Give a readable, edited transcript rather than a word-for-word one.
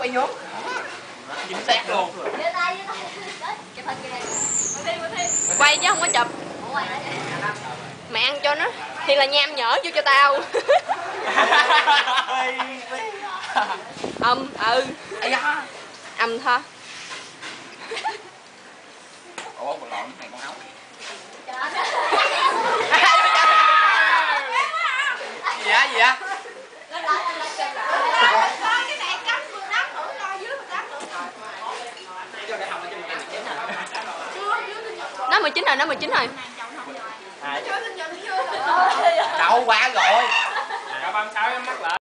tay nhốt. Chính xác luôn. Quay chứ không có chụp. Mày ăn cho nó. Thì là nham nhở vô cho tao. Âm thôi. Ủa bộ lộn này con ốc. Gì á gì á? Nó 19 rồi, nó 19 rồi. Đậu qua rồi. Cả 36 em mắc lại.